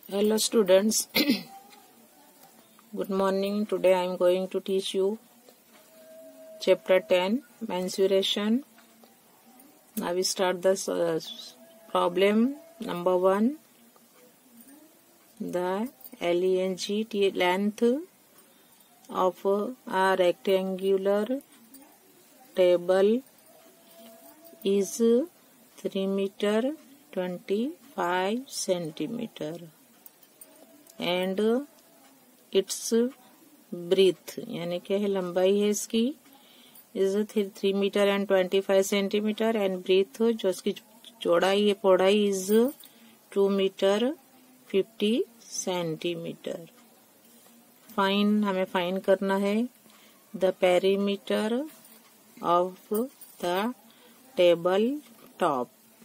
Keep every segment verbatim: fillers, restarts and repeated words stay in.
Hello students, good morning. Today I am going to teach you chapter ten, mensuration. Now we start the uh, problem number one. The length length of a rectangular table is three meter twenty-five centimeter. And it's breadth यानी क्या है, लंबाई है इसकी is three metre and twenty five centimetre and breadth जो इसकी चौड़ाई है पौड़ाई is two metre fifty centimetre. Find हमें फाइन करना है the perimeter of the table top.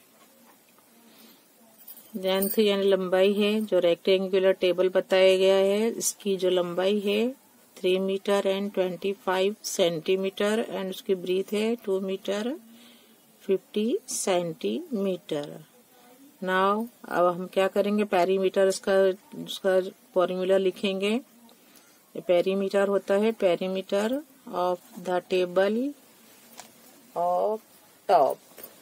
Length यानी लंबाई है, जो रेक्टेंगुलर टेबल बताया गया है इसकी जो लंबाई है three metre and twenty five centimetre and उसकी ब्रीथ है two metre fifty centimetre. Now अब हम क्या करेंगे, पेरीमीटर इसका उसका फॉर्मूला लिखेंगे. ये पेरीमीटर होता है perimeter of the table of top.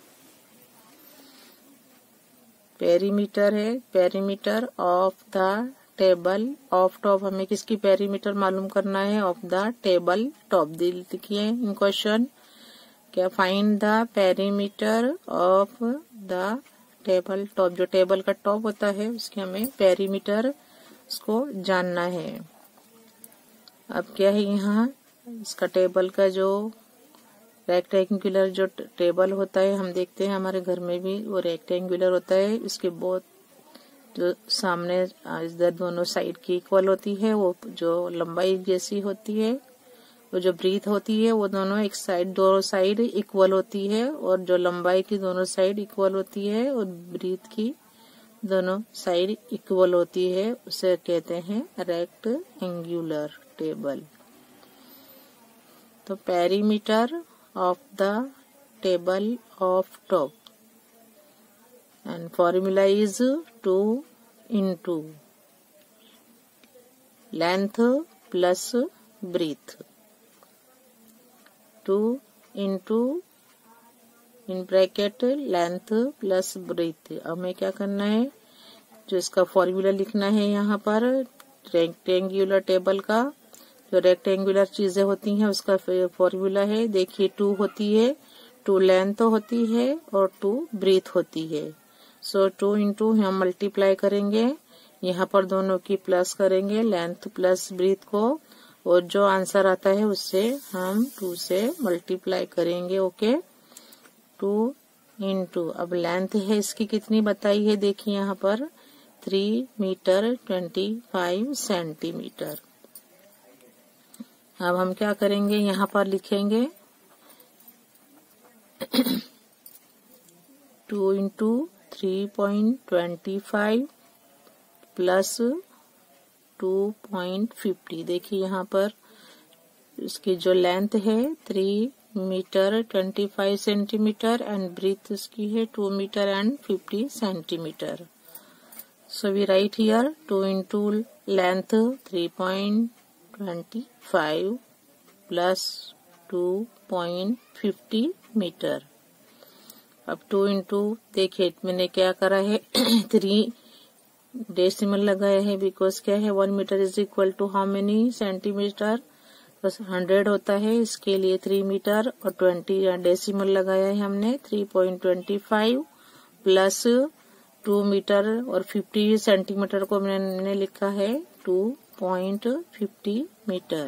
Perimeter है perimeter of the table of top. हमें किसकी पेरीमीटर मालूम करना है, ऑफ द टेबल टॉप. देखिए इन क्वेश्चन क्या, find the perimeter of the table top. जो टेबल का टॉप होता है उसके हमें पेरीमीटर उसको जानना है. अब क्या है, यहाँ इसका टेबल का जो रेक्टेंगुलर जो टेबल होता है हम देखते हैं हमारे घर में भी वो रेक्टेंगुलर होता है. इसके बहुत जो सामने इधर दोनों साइड की इक्वल होती है, वो जो लंबाई जैसी होती है, वो जो ब्रीथ होती है वो दोनों एक साइड दोनों साइड इक्वल होती है, और जो लंबाई की दोनों साइड इक्वल होती है और ब्रीथ की दोनों साइड इक्वल होती है. उसे कहते हैं रेक्टेंगुलर टेबल. तो perimeter of the table of top and formula is two into length plus breadth. two into in bracket length plus breadth. अब हमें क्या करना है, जो इसका फॉर्मूला लिखना है यहाँ पर रेक्टेंगुलर टेबल का. जो रेक्टेंगुलर चीजें होती हैं उसका फॉर्मूला है, देखिए टू होती है, टू लेंथ होती है और टू ब्रीथ होती है. सो टू इंटू हम मल्टीप्लाई करेंगे, यहाँ पर दोनों की प्लस करेंगे लेंथ प्लस ब्रीथ को, और जो आंसर आता है उससे हम टू से मल्टीप्लाई करेंगे. ओके, टू इंटू अब लेंथ है इसकी कितनी बताई है, देखिए यहाँ पर three metre twenty five centimetre. अब हम क्या करेंगे, यहाँ पर लिखेंगे two into three point twenty five plus two point fifty. देखिए यहाँ पर इसकी जो लेंथ है three metre twenty five centimetre and breadth इसकी है two metre and fifty centimetre. So we write here two into length three point twenty five plus two point fifty metre. अब two into देखिए मैंने क्या करा है three decimal लगाया है, बिकॉज क्या है one metre is equal to how many centimetre, बस हंड्रेड होता है, इसके लिए थ्री मीटर और ट्वेंटी डेसिमल लगाया है हमने. Three point twenty five plus two metre और फिफ्टी सेंटीमीटर को मैंने लिखा है टू पॉइंट फिफ्टी मीटर.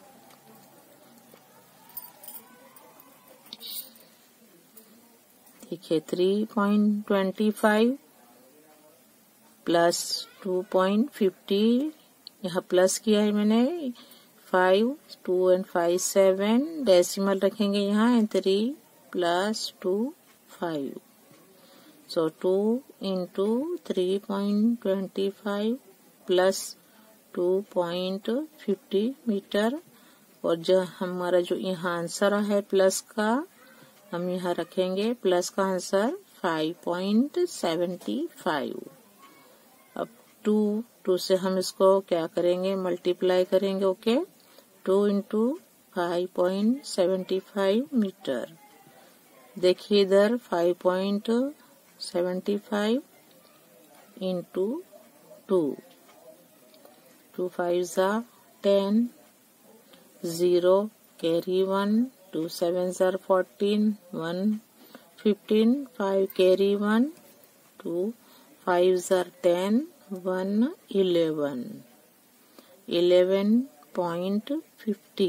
देखिए three point twenty five plus two point fifty, यहाँ प्लस किया है मैंने, five two and five seven decimal रखेंगे यहाँ, and three plus two five. So two into three point twenty five plus two point fifty metre, और जो हमारा जो यहाँ आंसर है प्लस का हम यहाँ रखेंगे प्लस का answer five point seventy five. अब टू टू से हम इसको क्या करेंगे, मल्टीप्लाई करेंगे। Okay, two into five point seventy five metre. देखिए इधर five point seventy five into two, two five ज़ा ten, zero carry one, two seven ज़ार fourteen, one fifteen, five carry one, two five ज़ार ten, one eleven, eleven point fifty.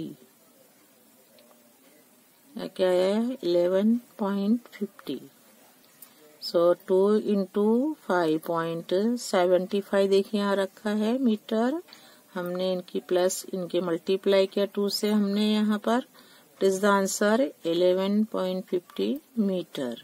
क्या है, eleven point fifty. So two into five point seventy five देखिए यहाँ रखा है metre. हमने इनकी प्लस इनके मल्टीप्लाई किया टू से हमने यहाँ पर। Is the answer eleven point fifty metre.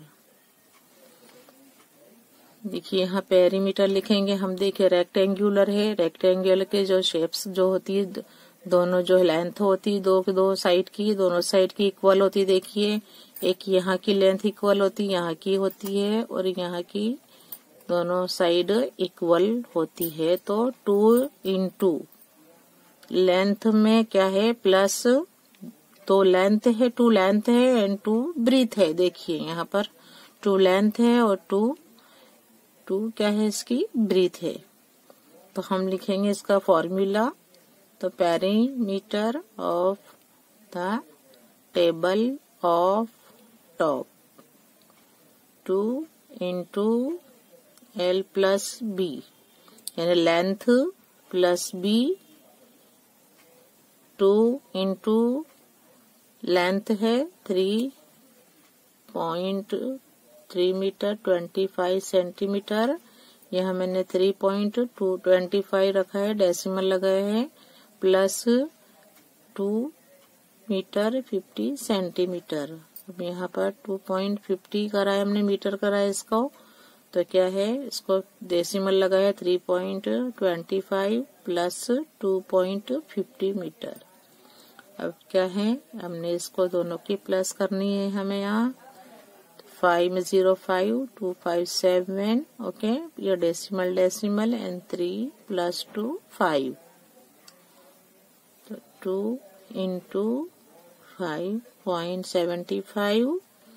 देखिए यहाँ पेरीमीटर लिखेंगे हम। देखिए रेक्टेंगुलर है, रेक्टेंगुलर के जो शेप्स जो होती है, दोनों जो लेंथ होती है दो दो साइड की, दोनों साइड की इक्वल होती है। देखिए एक यहाँ की लेंथ इक्वल होती है, यहाँ की होती है, और यहाँ की दोनों साइड इक्वल होती है। तो टू इंटू लेंथ में क्या है, प्लस, तो लेंथ है, टू लेंथ है एंड टू ब्रीथ है। देखिए यहाँ पर टू लेंथ है और टू टू क्या है, इसकी ब्रीथ है। तो हम लिखेंगे इसका फॉर्मूला। तो perimeter of the table of top, two into L plus B, यानी length plus B, two into length है three point three metre, twenty five centimetre. यहाँ मैंने three point two twenty five रखा है, डेसिमल लगाया है, plus two metre fifty centimetre. अब यहाँ पर टू पॉइंट फिफ्टी करा है हमने, मीटर करा है इसको। तो क्या है, इसको डेसिमल लगाया three point twenty five plus two point fifty metre. अब क्या है, हमने इसको दोनों की प्लस करनी है हमें यहाँ। फाइव में zero five, two five seven, okay, ये decimal decimal and three plus two five. तो two into five point seventy five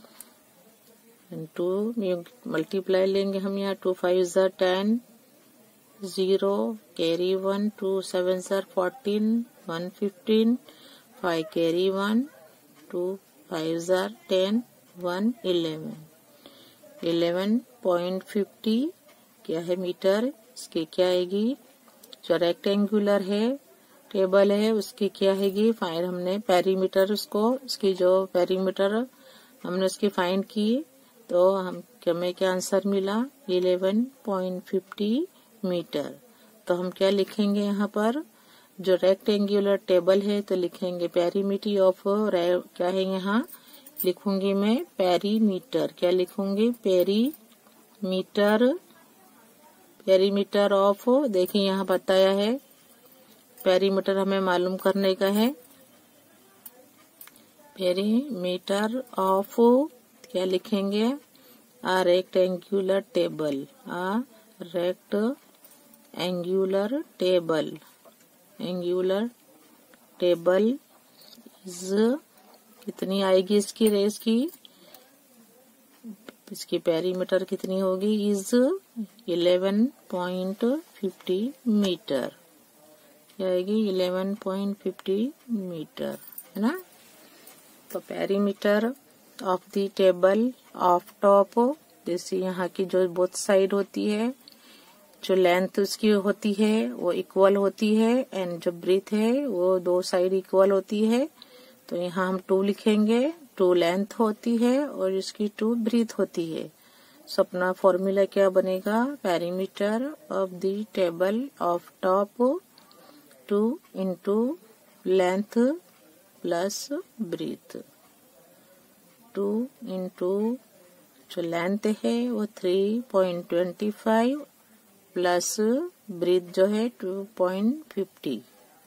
into multiply लेंगे हम यहाँ। टू फाइव ज़ार ten, zero carry one, two seven ज़ार fourteen, one fifteen, five carry one, two five ज़ार ten, one eleven, eleven point fifty क्या है metre. इसकी क्या आएगी, जो रेक्टेंगुलर है टेबल है उसकी क्या आएगी, फाइन हमने पेरीमीटर, उसको उसकी जो पेरीमीटर हमने उसकी फाइंड की। तो हम हमें क्या आंसर मिला, इलेवन पॉइंट फिफ्टी मीटर। तो हम क्या लिखेंगे यहाँ पर, जो रेक्टेंगुलर टेबल है तो लिखेंगे पेरीमीटर ऑफ, क्या है यहाँ लिखूंगी मैं पेरीमीटर, क्या लिखूंगी, पेरीमीटर, पेरीमीटर ऑफ। देखिए यहाँ बताया है पेरीमीटर हमें मालूम करने का है। पेरीमीटर ऑफ क्या लिखेंगे, a rectangular table, a rectangular table, angular table is, कितनी आएगी इसकी रेस की, इसकी पेरीमीटर कितनी होगी, is eleven point fifty metre. क्या आएगी, इलेवन पॉइंट फिफ्टी मीटर, है ना। तो perimeter of the table of top, जैसे यहाँ की जो बोथ साइड होती है, जो लेंथ उसकी होती है वो इक्वल होती है, एंड जो ब्रीथ है वो दो साइड इक्वल होती है। तो यहाँ हम टू लिखेंगे, टू लेंथ होती है और इसकी टू ब्रीथ होती है। सो अपना फॉर्मूला क्या बनेगा, perimeter of the table of top, two into length plus breadth, two into जो लेंथ है वो three point twenty five plus breadth जो है two point fifty.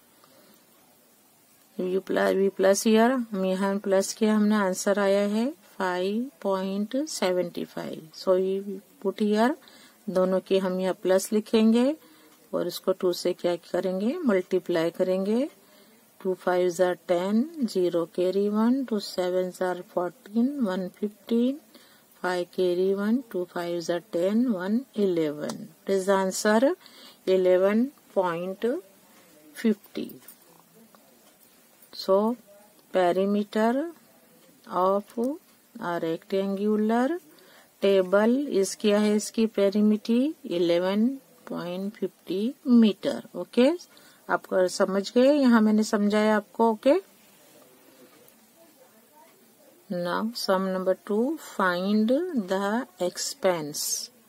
We plus we plus here हम यहाँ प्लस किया, हमने आंसर आया है five point seventy five. So we put here, दोनों की हम यहाँ प्लस लिखेंगे। और इसको टू से क्या करेंगे, मल्टीप्लाई करेंगे। टू फाइव जार ten, zero carry one, two seven जार fourteen, one fifteen, five carry one, two five जार ten, one eleven. Is answer eleven point fifty. So perimeter of a rectangular table is क्या है, इसकी perimeter eleven point fifty metre. Okay, आपको समझ गए, यहाँ मैंने समझाया आपको। Okay, now sum number two, find the expense.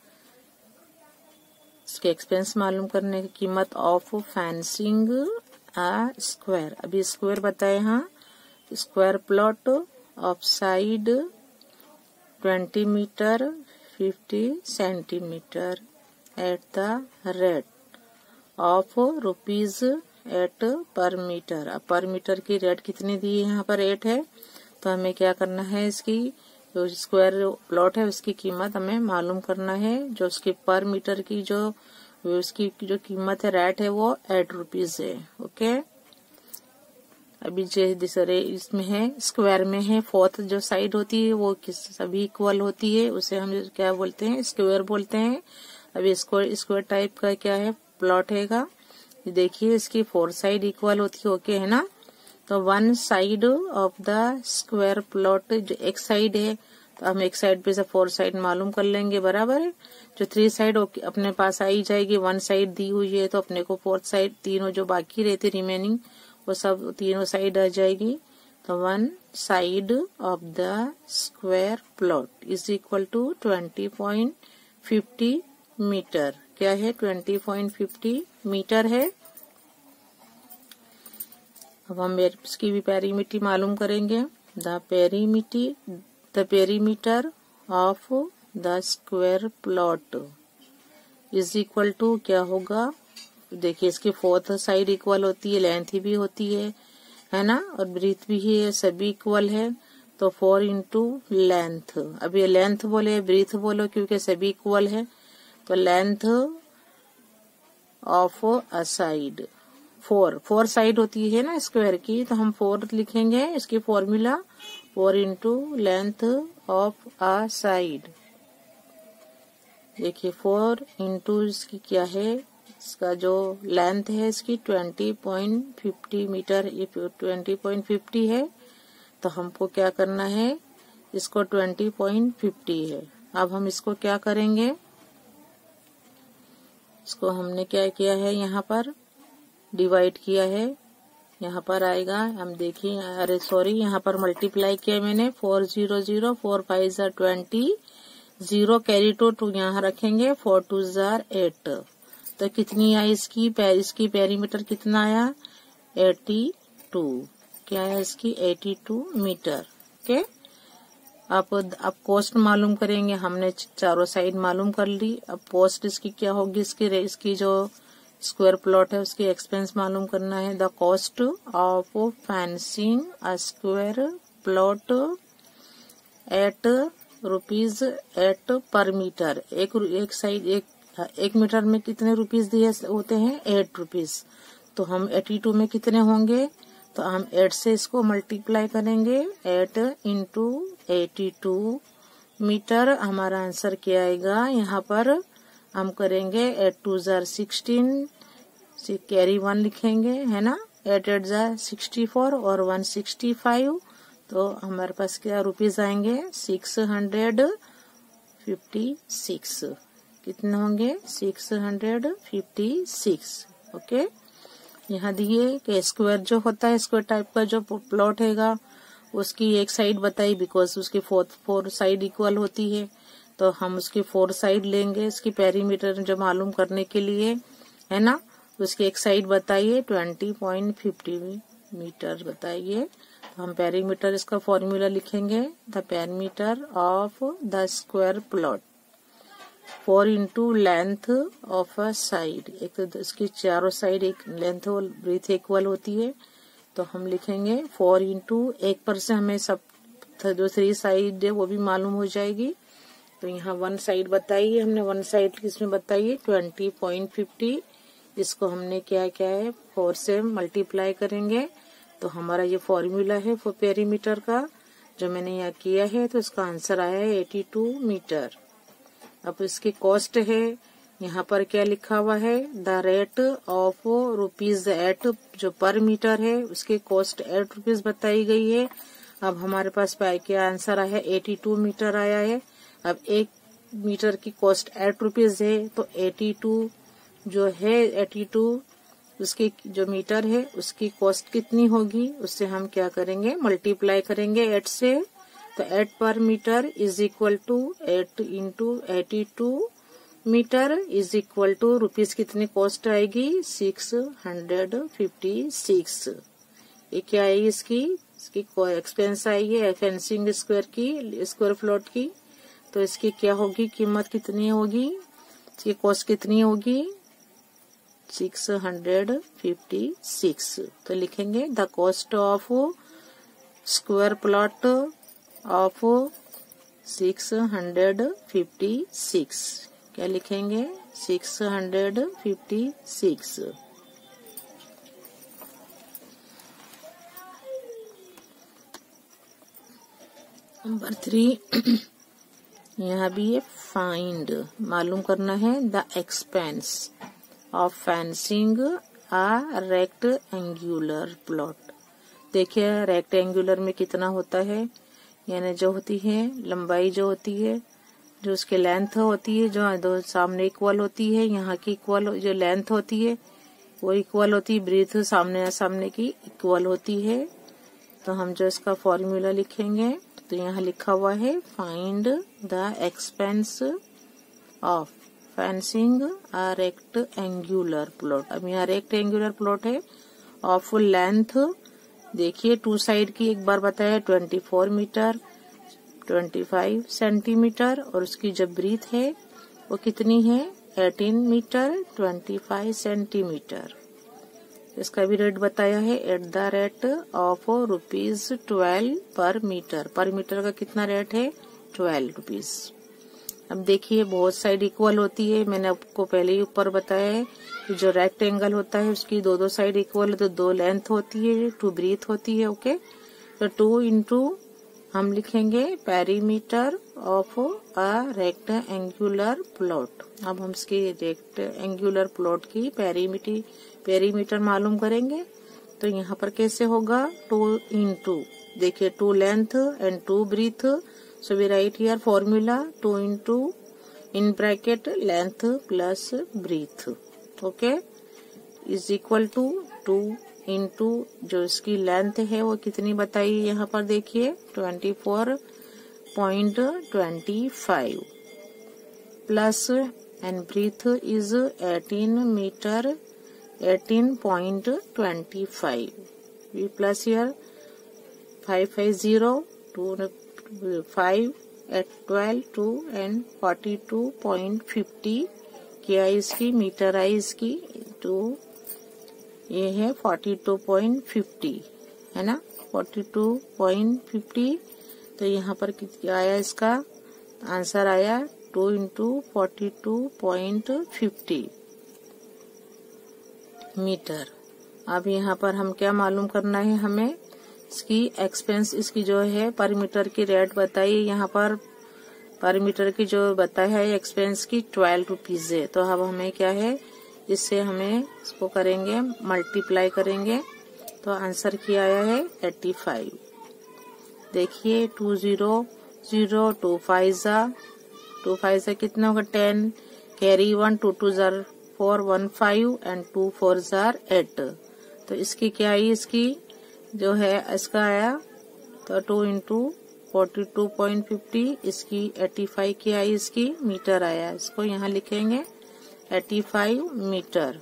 इसके एक्सपेंस मालूम करने की कीमत ऑफ फेंसिंग आ स्क्वायर। अभी स्क्वायर बताए, हाँ, square plot of side twenty metre fifty centimetre at the rate of rupees eight per metre. अब पर मीटर की रेट कितनी दी है, यहाँ पर एट है, तो हमें क्या करना है, इसकी जो स्क्वायर प्लॉट है उसकी कीमत हमें मालूम करना है। जो उसकी पर मीटर की जो उसकी जो कीमत है, रेट है, वो एट रुपीज है। ओके, अभी जो दूसरे इसमें है, स्क्वायर में है, फोर्थ जो साइड होती है वो किस सभी इक्वल होती है, उसे हम क्या बोलते हैं, स्क्वायर बोलते हैं। अभी स्क्वायर स्क्वायर टाइप का क्या है, प्लॉट हैगा। देखिए इसकी फोर साइड इक्वल होती है। ओके है ना, तो one side of the square plot, जो एक साइड है, तो हम एक साइड पे से फोर साइड मालूम कर लेंगे, बराबर है। जो थ्री साइड अपने पास आई जाएगी, वन साइड दी हुई है, तो अपने को फोर्थ साइड तीनों जो बाकी रहती रिमेनिंग वो सब तीनों साइड आ जाएगी। तो one side of the square plot is equal to twenty point fifty metre. क्या है, ट्वेंटी पॉइंट फिफ्टी मीटर है। अब हम इसकी भी पेरीमीटर मालूम करेंगे। The perimeter the perimeter of the square plot is equal to क्या होगा, देखिए इसकी फोर्थ साइड इक्वल होती है, लेंथ भी होती है है ना, और ब्रीथ भी है, सभी इक्वल है। तो फोर इंटू लेंथ, अब ये लेंथ बोले ब्रीथ बोलो क्योंकि सभी इक्वल है, तो length of a side, four four side होती है ना स्क्वायर की, तो हम फोर लिखेंगे। इसकी formula four into length of a side. देखिए फोर इंटू इसकी क्या है, इसका जो लेंथ है इसकी ट्वेंटी पॉइंट फिफ्टी मीटर, ये ट्वेंटी पॉइंट फिफ्टी है, तो हमको क्या करना है, इसको ट्वेंटी पॉइंट फिफ्टी है। अब हम इसको क्या करेंगे, इसको हमने क्या किया है, यहाँ पर डिवाइड किया है, यहाँ पर आएगा, हम देखिए, अरे सॉरी, यहाँ पर मल्टीप्लाई किया मैंने, four zero zero, four five जार twenty, zero carry two two यहाँ रखेंगे, फोर टू जार एट, तो कितनी आई इसकी पैर इसकी पेरीमीटर कितना आया, एटी टू। क्या है इसकी, एटी टू मीटर। ओके, अब अब कॉस्ट मालूम करेंगे, हमने चारों साइड मालूम कर ली। अब कॉस्ट इसकी क्या होगी, इसकी इसकी जो स्क्वायर प्लॉट है उसकी एक्सपेंस मालूम करना है। The cost of fencing a square plot at rupees eight per metre. एक एक साइड एक एक मीटर में कितने रुपीस दिए होते हैं, एट रुपीस। तो हम एटी टू में कितने होंगे, तो हम एट से इसको मल्टीप्लाई करेंगे, eight into eighty two metre. हमारा आंसर क्या आएगा, यहाँ पर हम करेंगे एट टू जार सिक्सटीन, कैरी वन लिखेंगे, है ना, एट एट जार सिक्सटी फोर और वन सिक्सटी फाइव, तो हमारे पास क्या रुपीस आएंगे, सिक्स हंड्रेड फिफ्टी सिक्स। कितने होंगे, six hundred fifty six. Okay, यहाँ दिए कि स्क्वायर जो होता है, स्क्वायर टाइप का जो प्लॉट हैगा, उसकी एक साइड बताई, बिकॉज उसकी फोर्थ फोर साइड इक्वल होती है, तो हम उसकी फोर साइड लेंगे इसकी पेरीमीटर जो मालूम करने के लिए, है ना। उसकी एक साइड बताइए, ट्वेंटी पॉइंट फिफ्टी मीटर बताइए, तो हम पेरीमीटर इसका फॉर्मूला लिखेंगे, the perimeter of the square plot, four into length of a side, एक तो इसकी चारों साइड एक लेंथ और ब्रीथ इक्वल होती है, तो हम लिखेंगे फोर इंटू एक पर से हमें सब जो थ्री साइड है वो भी मालूम हो जाएगी। तो यहाँ वन साइड बताइए, हमने वन साइड किसमें बताइए, ट्वेंटी पॉइंट फिफ्टी इसको हमने क्या क्या है फोर से मल्टीप्लाई करेंगे तो हमारा ये फॉर्मूला है वो पेरीमीटर का जो मैंने यहाँ किया है, तो इसका आंसर आया है एटी टू मीटर। अब इसकी कॉस्ट है, यहाँ पर क्या लिखा हुआ है, the rate of rupees eight, जो पर मीटर है उसकी कॉस्ट एट रुपीज बताई गई है। अब हमारे पास क्या आंसर आया है, एटी टू मीटर आया है। अब एक मीटर की कॉस्ट एट रुपीज है तो एटी टू जो है एटी टू उसकी जो मीटर है उसकी कॉस्ट कितनी होगी, उससे हम क्या करेंगे मल्टीप्लाई करेंगे एट से। तो eight per metre is equal to eight into eighty two metre is equal to rupees कितनी कॉस्ट आएगी, सिक्स हंड्रेड फिफ्टी सिक्स। ये क्या आएगी इसकी इसकी एक्सपेंस आएगी फेंसिंग स्क्वायर की स्क्वायर प्लॉट की। तो इसकी क्या होगी कीमत कितनी होगी, इसकी कॉस्ट कितनी होगी, सिक्स हंड्रेड फिफ्टी सिक्स। तो लिखेंगे the cost of square plot of six hundred fifty six. क्या लिखेंगे, six hundred fifty six. Number three यहाँ भी ये फाइंड मालूम करना है the expense of fencing a rectangular plot. देखिए रेक्टेंगुलर में कितना होता है, यानी जो होती है लंबाई जो होती है, जो उसके लेंथ होती है जो दो सामने इक्वल होती है, यहाँ की इक्वल जो लेंथ होती है वो इक्वल होती है, ब्रीथ सामने सामने की इक्वल होती है। तो हम जो इसका फॉर्मूला लिखेंगे तो यहाँ लिखा हुआ है find the expense of fencing a rectangular plot. अब यहाँ रेक्टेंगुलर प्लॉट है ऑफ लेंथ, देखिए टू साइड की एक बार बताया twenty four metre twenty five centimetre और उसकी जो ब्रीथ है वो कितनी है eighteen metre twenty five centimetre. इसका भी रेट बताया है at the rate of rupees twelve per metre. Per metre का कितना रेट है, ट्वेल्व रुपीज। अब देखिए बहुत साइड इक्वल होती है, मैंने आपको पहले ही ऊपर बताया है कि जो रेक्टेंगल होता है उसकी दो दो साइड इक्वल है तो दो लेंथ होती है, टू ब्रीथ होती है। ओके, तो टू इंटू हम लिखेंगे perimeter of a rectangular plot. अब हम इसकी रेक्टेंगुलर प्लॉट की पेरीमीटर पेरीमीटर मालूम करेंगे तो यहाँ पर कैसे होगा, टू इंटू देखिए two length and two breadth, so we write here formula two into in bracket length plus breadth, okay, is equal to two into जो इसकी लेंथ है वो कितनी बताई यहाँ पर देखिए twenty four point twenty five plus and breadth is eighteen metre eighteen point twenty five, we plus here five five zero two five eight twelve two and forty two point fifty क्या इसकी metre आई इसकी to, ये है forty two point fifty है ना, forty two point fifty. तो यहाँ पर क्या आया, इसका आंसर आया two into forty two point fifty metre. अब यहाँ पर हम क्या मालूम करना है, हमें इसकी एक्सपेंस इसकी जो है पर मीटर की रेट बताइए, यहाँ पर पर मीटर की जो बताया है एक्सपेंस की ट्वेल्व रुपीज है। तो अब हमें क्या है, इससे हमें इसको करेंगे मल्टीप्लाई करेंगे तो आंसर क्या आया है एट्टी फाइव। देखिए two zero zero two five जा टू फाइव जा कितना होगा ten, carry one two two जार four one five and two four जार एट। तो इसकी क्या आई, इसकी जो है इसका आया तो two into forty two point fifty, इसकी एट्टी फाइव की आई, इसकी मीटर आया, इसको यहाँ लिखेंगे एट्टी फाइव मीटर।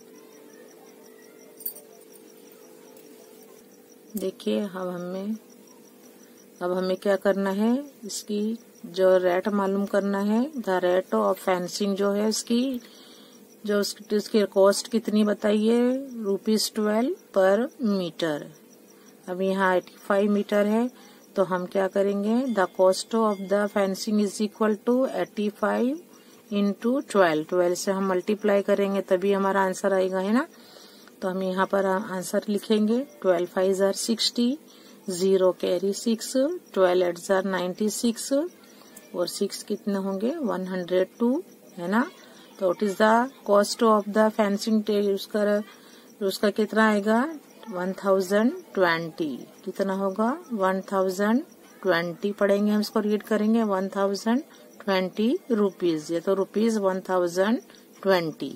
देखिए अब हमें अब हमें क्या करना है, इसकी जो रेट मालूम करना है, द रेट ऑफ फेंसिंग जो है इसकी जो इसकी कॉस्ट कितनी बताइए रुपीज ट्वेल्व पर मीटर। अब यहाँ एट्टी फाइव मीटर है तो हम क्या करेंगे, the cost of the fencing is equal to eighty five into twelve, twelve से हम मल्टीप्लाई करेंगे तभी हमारा आंसर आएगा, है ना। तो हम यहाँ पर आंसर लिखेंगे ट्वेल्व फाइव जार sixty, zero carry six, twelve eight जार नाइन्टी सिक्स और सिक्स कितने होंगे वन हंड्रेड टू, है ना। तो what is the cost of the fencing tell, उसका उसका कितना आएगा वन थाउजेंड ट्वेंटी, कितना होगा वन थाउजेंड ट्वेंटी पढ़ेंगे हम, इसको रीड करेंगे वन थाउजेंड ट्वेंटी रुपीज, ये तो rupees one thousand twenty.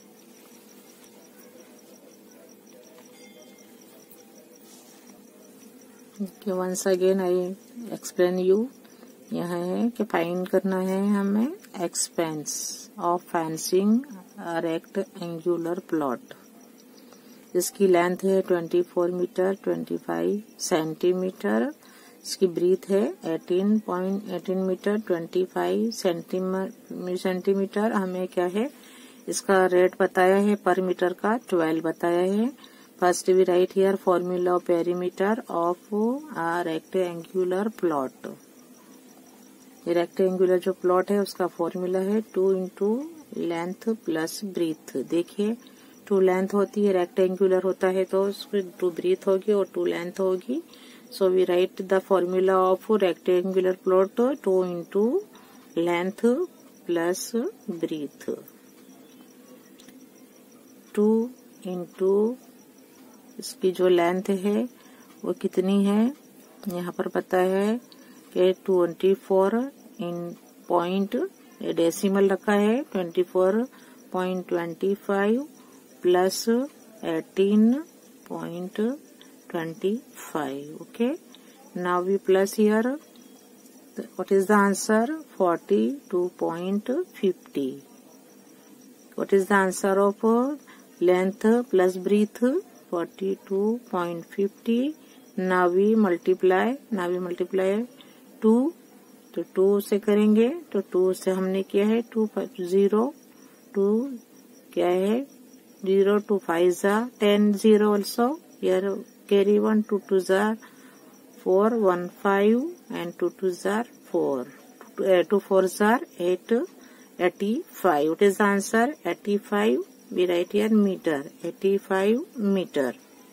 Once again I explain you, यह है कि फाइंड करना है हमें expense of fencing rectangular plot. इसकी लेंथ है twenty four metre twenty five centimetre, इसकी ब्रीथ है eighteen point eighteen metre twenty five centimetre. हमें क्या है इसका रेट बताया है पर मीटर का ट्वेल्व बताया है। First we write here formula of perimeter of a rectangular plot. Rectangular जो प्लॉट है उसका फॉर्मूला है two into length plus breadth. देखिए टू लेंथ होती है, रेक्टेंगुलर होता है तो उसकी टू ब्रीथ होगी और टू लेंथ होगी। So we write the formula of rectangular plot two into length plus breadth. Two into इसकी जो लेंथ है वो कितनी है, यहाँ पर पता है कि twenty four in point decimal रखा है twenty four point twenty five plus eighteen point twenty five. Okay, now we plus here what is the answer forty two point fifty. What is the answer of length plus breadth forty two point fifty. Now we multiply, now we multiply two, तो two से करेंगे तो two से हमने किया है to zero, two क्या है जीरो, टू फाइव जा ten, zero also here carry one, two two जार four, one five and two two जार फोर, टू फोर जार eight, eighty five. What is the answer eighty five, we write here meter, eighty-five meter.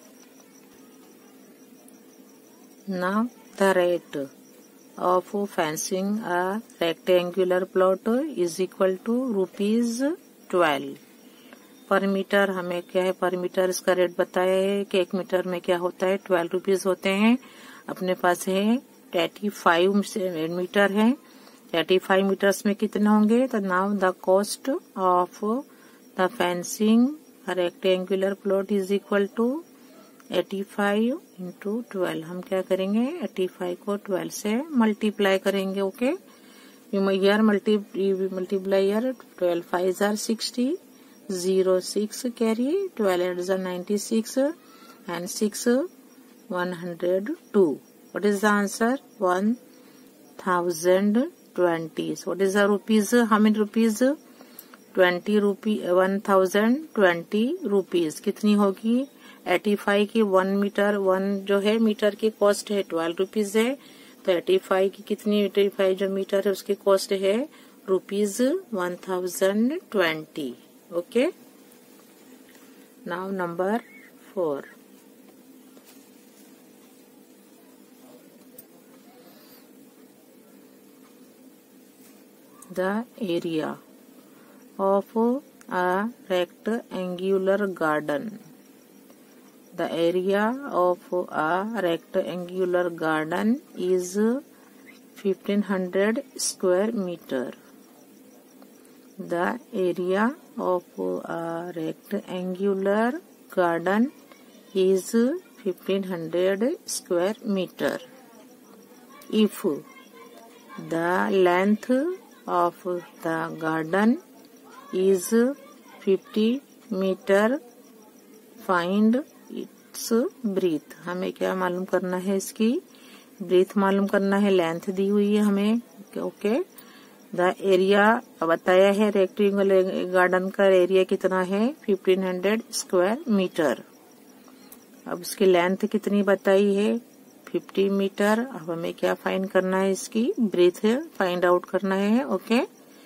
Now the rate of fencing a rectangular plot is equal to rupees twelve पर metre. हमें क्या है पर metre इसका rate बताया है कि एक मीटर में क्या होता है ट्वेल्व रुपीज होते हैं। अपने पास है थर्टी फाइव मीटर है, थर्टी फाइव मीटर्स में कितने होंगे, तो now the cost of the fencing rectangular plot is equal to eighty five into twelve. हम क्या करेंगे एटी फाइव को ट्वेल्व से मल्टीप्लाई करेंगे। ओके, यार मल्टीप्लाई यार ट्वेल्व फाइव जार sixty, zero six carry, twelve eight जार ninety six and six one hundred two. What is the answer one thousand twenty. What is the rupees, how many rupees twenty rupee one thousand twenty rupees कितनी होगी eighty five की one metre, one जो है metre की cost है twelve rupees है, तो eighty five की कितनी एटी फाइव जो मीटर है उसकी कॉस्ट है rupees one thousand twenty. Okay, now number four, the area of a rectangular garden. The area of a rectangular garden is fifteen hundred square meter. The area of a rectangular garden is fifteen hundred square meter. If the length of the garden is fifty metre, find its breadth. हमें क्या मालूम करना है इसकी breathe मालूम करना है, length दी हुई है हमें। ओके, द एरिया बताया है रेक्टेंगुलर गार्डन का एरिया कितना है फिफ्टीन हंड्रेड स्क्वायर मीटर। अब इसकी लेंथ कितनी बताई है फिफ्टी मीटर। अब हमें क्या फाइंड करना है इसकी ब्रीथ फाइंड आउट करना है। ओके,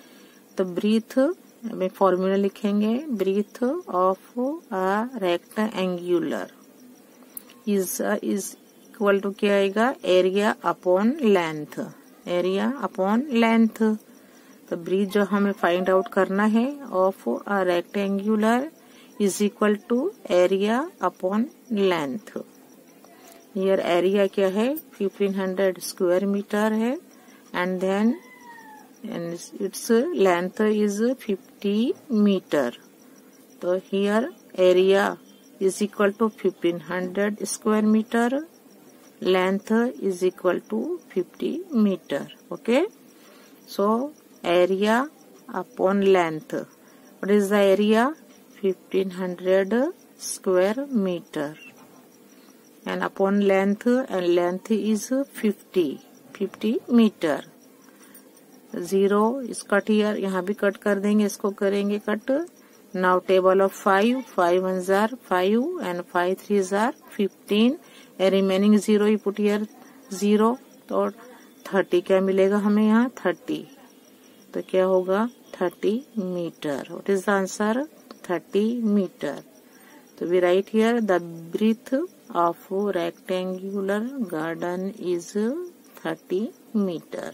तो ब्रीथ में फॉर्मूला लिखेंगे, breadth of a rectangular is is equal to क्या आएगा, area upon length, area upon length. तो ब्रीथ जो हमें फाइंड आउट करना है of a rectangular is equal to area upon length. Here area क्या है, फिफ्टीन हंड्रेड स्क्वायर मीटर है, and then its length is fifty metre. तो here area is equal to fifteen hundred square metre, length is equal to fifty metre. Okay, so area upon length. What is the area? fifteen hundred square meter. And upon length, and length is fifty, fifty meter. Zero is cut here. यहाँ भी cut कर देंगे, इसको करेंगे cut. Now table of five, five ones are five and five threes are fifteen. A remaining zero you put here zero. तो thirty क्या मिलेगा हमें यहाँ, thirty. तो क्या होगा, thirty metre. What is the answer, thirty metre. तो we write here the breadth of rectangular garden is thirty metre.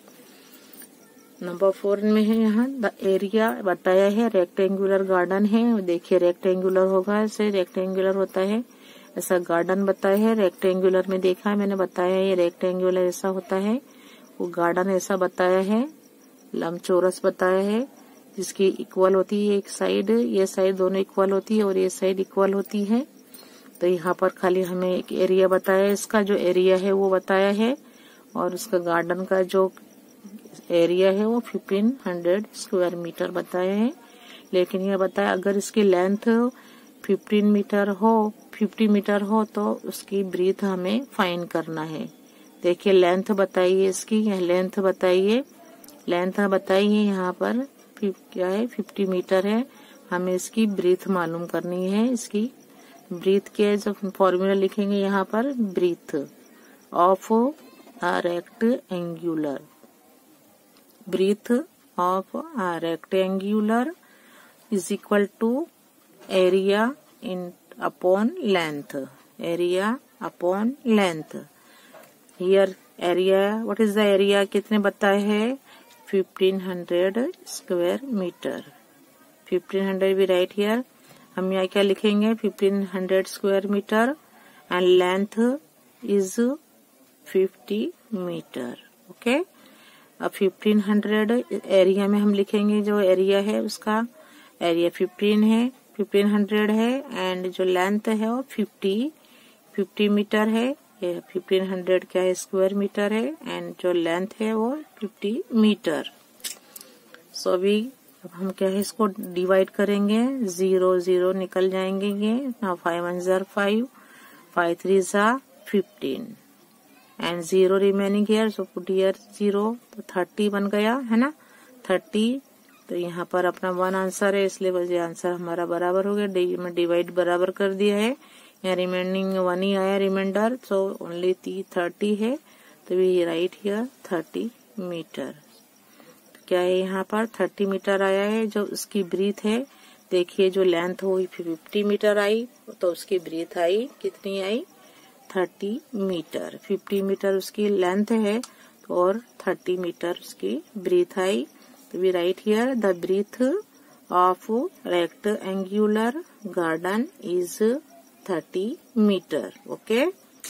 Number four में है यहाँ द एरिया बताया है, रेक्टेंगुलर गार्डन है। देखिए रेक्टेंगुलर होगा, ऐसे रेक्टेंगुलर होता है, ऐसा गार्डन बताया है। रेक्टेंगुलर में देखा है मैंने, बताया है ये रेक्टेंगुलर ऐसा होता है, वो गार्डन ऐसा बताया है। लंबचौरस बताया है जिसकी इक्वल होती है एक साइड, ये साइड दोनों इक्वल होती है और ये साइड इक्वल होती है। तो यहाँ पर खाली हमें एक एरिया बताया है, इसका जो एरिया है वो बताया है, और उसका गार्डन का जो एरिया है वो फिफ्टीन हंड्रेड स्क्वायर मीटर बताया है। लेकिन यह बताया अगर इसकी लेंथ फिफ्टीन मीटर हो, फिफ्टी मीटर हो तो उसकी ब्रीथ हमें फाइंड करना है। देखिए लेंथ बताइए इसकी, यह लेंथ बताइए, लेंथ बताइए यहाँ पर क्या है, फिफ्टी मीटर है। हमें इसकी ब्रीथ मालूम करनी है। इसकी ब्रीथ के जो फॉर्मूला लिखेंगे यहाँ पर, breadth of a rectangular, breadth of a rectangular is equal to area in upon length, area upon length. Here area, what is the area, कितने बताए है, fifteen hundred square metre. Fifteen hundred भी write here. हम यहाँ क्या लिखेंगे, fifteen hundred square metre and length is fifty metre. Okay, अब fifteen hundred area में हम लिखेंगे, जो एरिया है उसका एरिया फिफ्टीन है, फिफ्टीन हंड्रेड है, एंड जो लेंथ है वो फिफ्टी, फिफ्टी मीटर है। फिफ्टीन हंड्रेड क्या है, स्क्वायर मीटर है, एंड जो लेंथ है वो फिफ्टी मीटर। सो अभी अब हम क्या है इसको डिवाइड करेंगे, जीरो जीरो निकल जाएंगे ये। ना फाइव वन जार फाइव, फाइव थ्री जार fifteen, and zero remaining here, so put here zero. तो थर्टी बन गया है ना, थर्टी। तो यहाँ पर अपना वन आंसर है, इसलिए बस ये आंसर हमारा बराबर हो गया। मैं डिवाइड बराबर कर दिया है, यहाँ रिमेनिंग वन ही आया रिमाइंडर, सो ओनली ती थर्टी है। तो we write here thirty metre. क्या है यहाँ पर, थर्टी मीटर आया है। जो उसकी ब्रीथ है, देखिए जो लेंथ हुई फिफ्टी मीटर आई, तो उसकी ब्रीथ आई कितनी आई, थर्टी मीटर। फिफ्टी मीटर उसकी लेंथ है और थर्टी मीटर उसकी ब्रीथ आई। तो we write here the breadth of rectangular garden is thirty metre. Okay,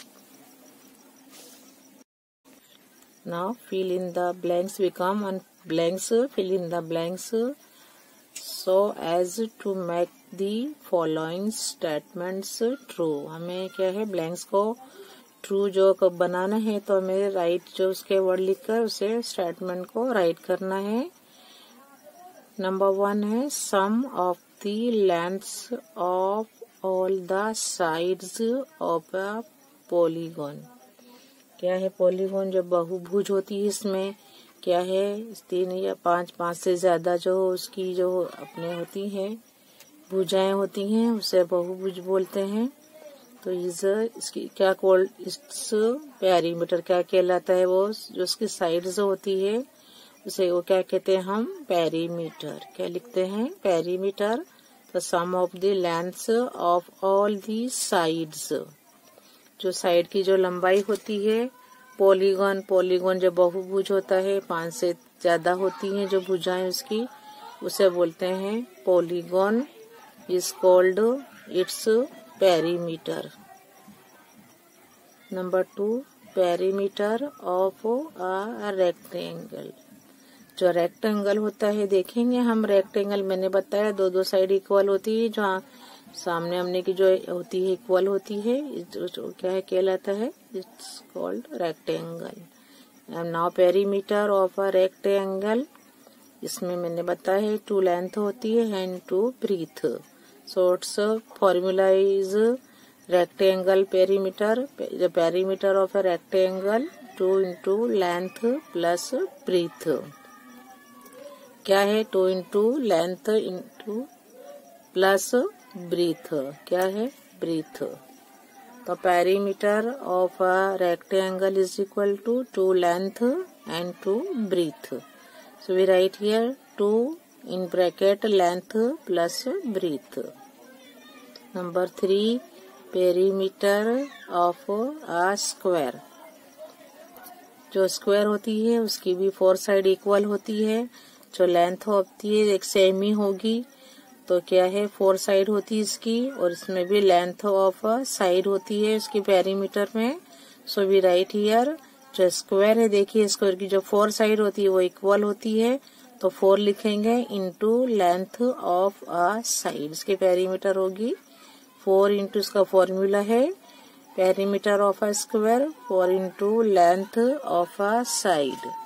now fill in the blanks, we come on blanks, fill in the blanks so as to make the following statements true। हमें क्या है, blanks को true जो कब बनाना है, तो हमें right जो उसके वर्ड लिखकर उसे statement को write करना है। नंबर वन है sum of the lengths of all the sides of a polygon। क्या है, पॉलीगॉन जो बहुभुज होती है, इसमें क्या है, तीन या पांच पांच से ज्यादा जो उसकी जो अपने होती हैं भुजाएं होती हैं, उसे बहुभुज बोलते हैं। तो इस इसकी क्या कोल इस पेरीमीटर क्या कहलाता है, वो जो उसकी साइड्स होती है इसे वो क्या कहते हैं हम, पेरीमीटर। क्या लिखते हैं, perimeter, the sum of the lengths of all the sides, जो साइड की जो लंबाई होती है। पॉलीगॉन, पॉलीगॉन जो बहुभुज होता है, पांच से ज्यादा होती हैं जो भुजाएं उसकी, उसे बोलते हैं polygon, is called its perimeter. Number two, perimeter of a rectangle. जो रेक्टेंगल होता है, देखेंगे हम रेक्टेंगल, मैंने बताया दो दो साइड इक्वल होती है, जो सामने हमने की जो होती है इक्वल होती है, जो क्या है कहलाता है, it's called rectangle. Now perimeter of a rectangle, इसमें मैंने बताया है टू लेंथ होती है and two breadth. So its formula is rectangle perimeter, the perimeter of a rectangle two into length plus breadth. क्या है, two into length into plus breadth, क्या है, ब्रीथ। तो perimeter of a rectangle is equal to two length and two breadth. So we write here two in bracket length plus breadth. Number three, perimeter of a square. जो square होती है उसकी भी four side equal होती है, जो length होती है एक सेम ही होगी, तो क्या है, फोर साइड होती है इसकी, और इसमें भी लेंथ ऑफ साइड होती है इसकी पेरीमीटर में। सो वी राइट हियर, जो स्क्वायर है, देखिए स्क्वायर की जो फोर साइड होती है वो इक्वल होती है, तो फोर लिखेंगे into length of a side, इसकी पेरीमीटर होगी फोर इंटू, इसका फॉर्मूला है perimeter of a square four into length of a side.